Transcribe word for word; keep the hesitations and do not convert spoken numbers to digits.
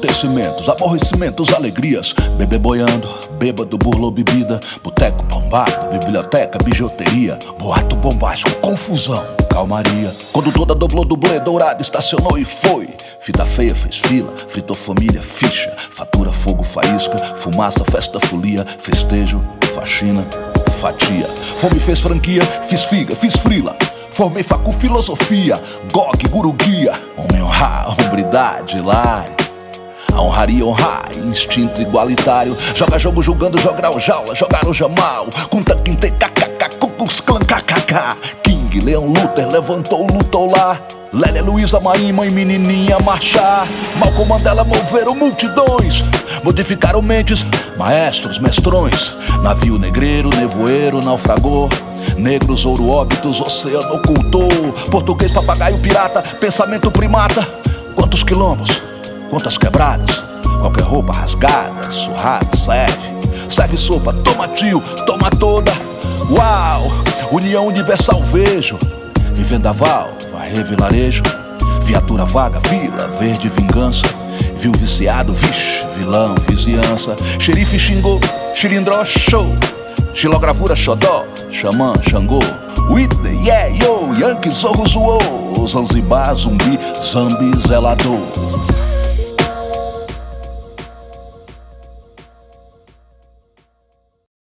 acontecimentos, aborrecimentos, alegrias. Bebê boiando, bêbado, burlou bebida. Boteco bombado, biblioteca, bijuteria. Boato bombástico, confusão, calmaria. Quando toda doblou, dublê, dourado, estacionou e foi. Fita feia fez fila, fritou família, ficha. Fatura, fogo, faísca, fumaça, festa, folia. Festejo, faxina, fatia. Fome fez franquia, fiz figa, fiz frila. Formei facu, filosofia, G O G, guru guia. Homem honrar, hombridade, hilário. A honraria, honrar, instinto igualitário. Joga jogo julgando, jogar o jaula, jogar o jamal. Conta quinte, kkk, cucus, clã, kkk. King, Leão Luther, levantou, lutou lá. Lélia, Luísa, Maim, mãe, menininha, marchar. Malcolm Mandela moveram multidões. Modificaram mentes, maestros, mestrões. Navio negreiro, nevoeiro, naufragou. Negros, ouro, óbitos, oceano ocultou. Português, papagaio, pirata, pensamento primata. Quantos quilombos, quantas quebradas. Qualquer roupa rasgada, surrada, serve. Serve sopa, toma tio, toma toda. Uau, união universal vejo. Vivendaval, varrer vilarejo. Viatura vaga, vila, verde vingança. Viu viciado, vixe, vilão, vizinhança. Xerife xingou, xilindró, show. Xilogravura, xodó, xamã, xangô. Whitney, yeah, yo, Yankee, zorro, zoou. Zanzibar, zumbi, zambi, zelador.